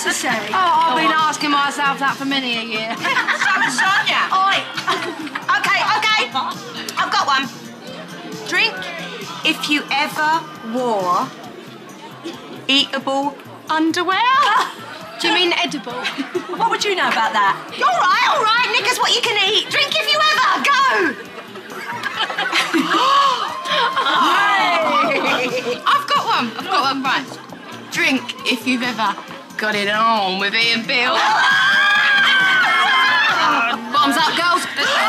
necessary. Oh, I've been asking myself that for many a year. Sonia! Oi! OK. I've got one. Drink if you ever wore eatable underwear. Do you mean edible? What would you know about that? All right. Knickers what you can eat. Drink if you ever. Go! I've got one. Right. Drink if you've ever got it on with Ian Bill. Bombs up, girls.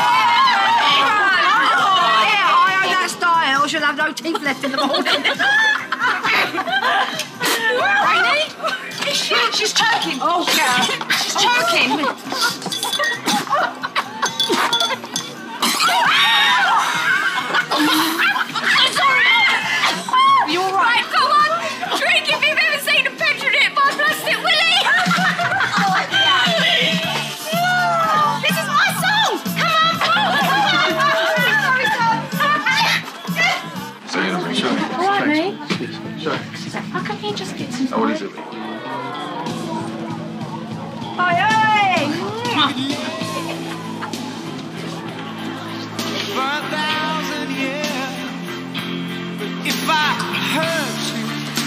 I own that style. She'll have no teeth left in the morning. Rainey? She's choking. Oh, yeah. She's choking. You all right? Go on. Drink if you've ever seen a picture hit by Plastic Willie. This is my song. Come on. Show me. All right, mate. Show me. How come he just gets in? Oh, what is it? For 1,000 years, if I hurt you,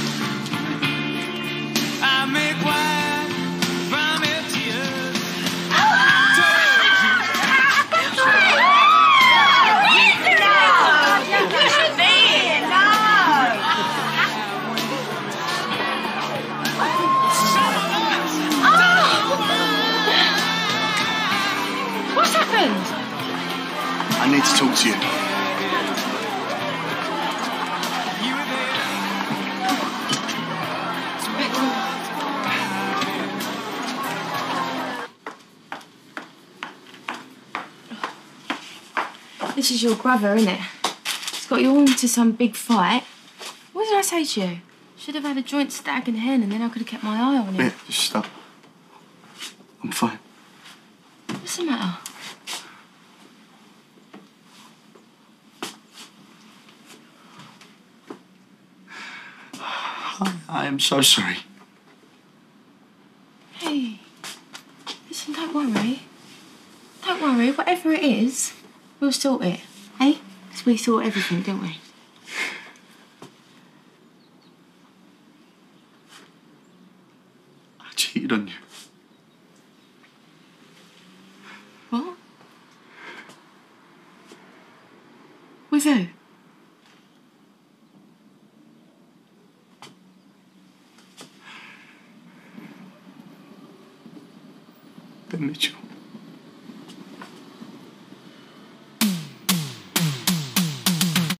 I make wine from your tears. What's happened? I need to talk to you. You were there. This is your brother, isn't it? He's got you all into some big fight. What did I say to you? Should have had a joint stag and hen, and then I could have kept my eye on him. Yeah, just stop. I'm fine. What's the matter? I am so sorry. Hey, listen, don't worry. Don't worry, whatever it is, we'll sort it, eh? Because we sort everything, don't we? I cheated on you. What? With who? Ben Mitchell.